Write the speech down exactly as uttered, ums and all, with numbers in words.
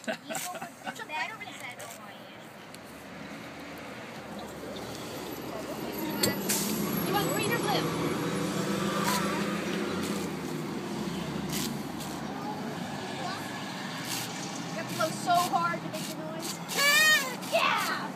You want green or blue? You have to blow so hard to make the noise. Yeah!